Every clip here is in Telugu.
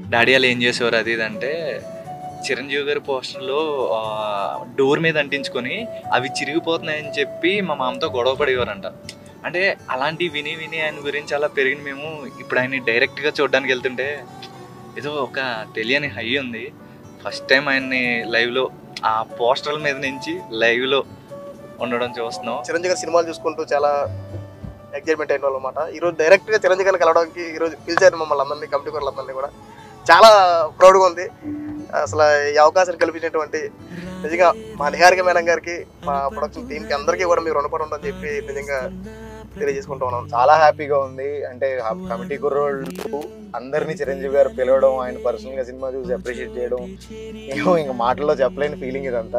డాడీ వాళ్ళు ఏం చేసేవారు అది ఇది అంటే చిరంజీవి గారి పోస్టర్లో డోర్ మీద అంటించుకొని అవి చిరిగిపోతున్నాయని చెప్పి మా మామతో గొడవ పడేవారంట. అంటే అలాంటివి విని విని ఆయన గురించి అలా పెరిగిన మేము ఇప్పుడు ఆయన్ని డైరెక్ట్గా చూడడానికి వెళ్తుంటే ఏదో ఒక తెలియని హై ఉంది. ఫస్ట్ టైం ఆయన్ని లైవ్లో ఆ పోస్టర్ల మీద నుంచి లైవ్లో ఉండడం చూస్తున్నాం. చిరంజీవి గారి సినిమాలు చూసుకుంటూ చాలా ఎగ్జైట్మెంట్ అయిన వాళ్ళు అనమాట. ఈరోజు డైరెక్ట్గా చిరంజీవి గారిని కలవడానికి ఈరోజు పిలిచారు మమ్మల్ని అందరినీ, కమిటీ వాళ్ళందరినీ కూడా. చాలా ప్రౌడ్గా ఉంది. అసలు ఈ అవకాశాన్ని కల్పించినటువంటి నిజంగా మా నిహారిక మేడం గారికి, మా ప్రొడక్షన్ టీంకి అందరికీ కూడా మీరు రుణపడి ఉందని చెప్పి నిజంగా తెలియజేసుకుంటూ ఉన్నాను. చాలా హ్యాపీగా ఉంది. అంటే కమిటీ కుర్రోళ్ళు అందరినీ చిరంజీవి గారు పిలవడం, ఆయన పర్సనల్గా సినిమా చూసి అప్రిషియేట్ చేయడం, ఇంకా మాటల్లో చెప్పలేని ఫీలింగ్ ఇదంతా.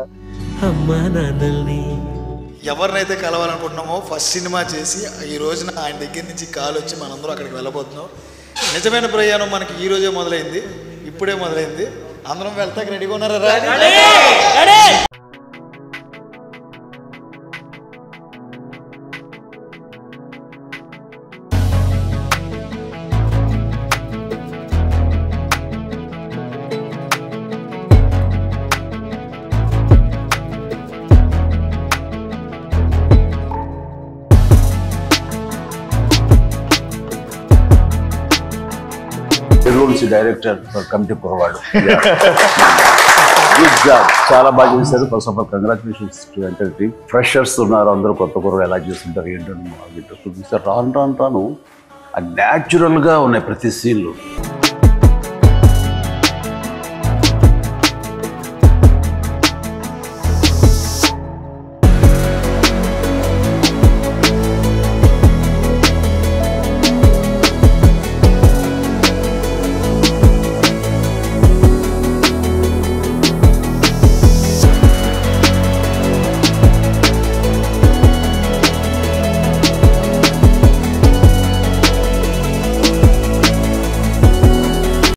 ఎవరినైతే కలవాలనుకుంటున్నామో ఫస్ట్ సినిమా చేసి ఈ రోజున ఆయన దగ్గర నుంచి కాల్ వచ్చి మనందరం అక్కడికి వెళ్ళబోతున్నాం. నిజమైన ప్రయాణం మనకి ఈ రోజే మొదలైంది, ఇప్పుడే మొదలైంది. అందరం వెళ్తాక రెడీగా ఉన్నారా? డైరెక్టర్ కమిటీ కుర్రవాడు, గుడ్ జాబ్, చాలా బాగా చేశారు. First of all congratulations to entire team. Freshers ఉన్నారు, అందరూ కొత్త కుర్రలు ఎలా చేస్తుంటారు ఏంటో ఇంట్రెస్ట్ చూపిస్తారు. రాను రాను రాను న్యాచురల్గా ఉన్నాయి ప్రతి సీన్లు.